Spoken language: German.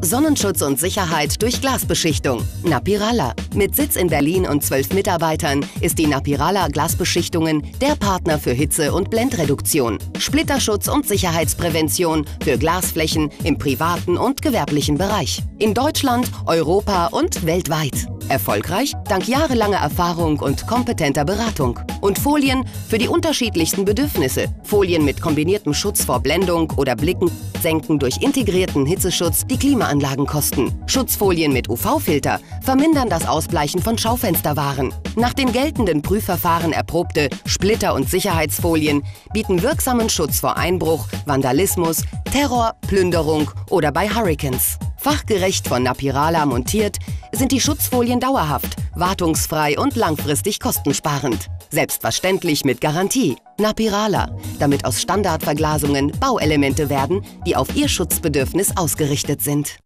Sonnenschutz und Sicherheit durch Glasbeschichtung. Napirala. Mit Sitz in Berlin und 12 Mitarbeitern ist die Napirala Glasbeschichtungen der Partner für Hitze- und Blendreduktion, Splitterschutz und Sicherheitsprävention für Glasflächen im privaten und gewerblichen Bereich. In Deutschland, Europa und weltweit. Erfolgreich dank jahrelanger Erfahrung und kompetenter Beratung. Und Folien für die unterschiedlichsten Bedürfnisse. Folien mit kombiniertem Schutz vor Blendung oder Blicken senken durch integrierten Hitzeschutz die Klimaanlagenkosten. Schutzfolien mit UV-Filter vermindern das Ausbleichen von Schaufensterwaren. Nach den geltenden Prüfverfahren erprobte Splitter- und Sicherheitsfolien bieten wirksamen Schutz vor Einbruch, Vandalismus, Terror, Plünderung oder bei Hurrikans. Fachgerecht von Napirala montiert, sind die Schutzfolien dauerhaft, wartungsfrei und langfristig kostensparend. Selbstverständlich mit Garantie. Napirala, damit aus Standardverglasungen Bauelemente werden, die auf Ihr Schutzbedürfnis ausgerichtet sind.